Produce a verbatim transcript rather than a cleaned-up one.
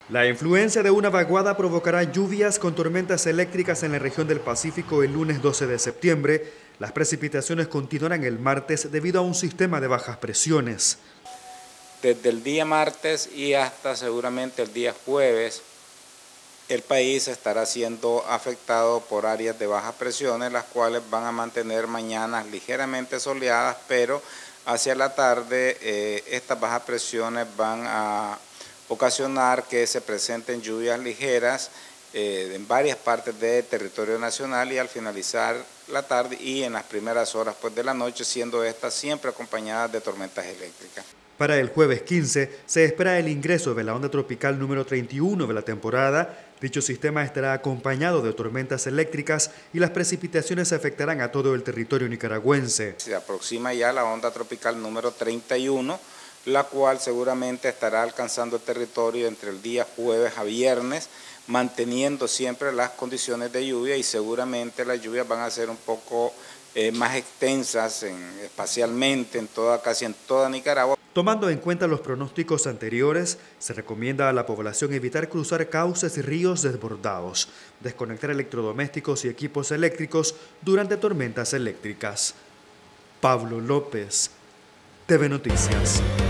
La influencia de una vaguada provocará lluvias con tormentas eléctricas en la región del Pacífico el lunes doce de septiembre. Las precipitaciones continuarán el martes debido a un sistema de bajas presiones. Desde el día martes y hasta seguramente el día jueves, el país estará siendo afectado por áreas de bajas presiones, las cuales van a mantener mañanas ligeramente soleadas, pero hacia la tarde eh, estas bajas presiones van a ocasionar que se presenten lluvias ligeras eh, en varias partes del territorio nacional y al finalizar la tarde y en las primeras horas pues, de la noche, siendo estas siempre acompañadas de tormentas eléctricas. Para el jueves quince se espera el ingreso de la onda tropical número treinta y uno de la temporada. Dicho sistema estará acompañado de tormentas eléctricas y las precipitaciones afectarán a todo el territorio nicaragüense. Se aproxima ya la onda tropical número treinta y uno, la cual seguramente estará alcanzando el territorio entre el día jueves a viernes, manteniendo siempre las condiciones de lluvia y seguramente las lluvias van a ser un poco eh, más extensas en, espacialmente en toda, casi en toda Nicaragua. Tomando en cuenta los pronósticos anteriores, se recomienda a la población evitar cruzar cauces y ríos desbordados, desconectar electrodomésticos y equipos eléctricos durante tormentas eléctricas. Pablo López, T V Noticias.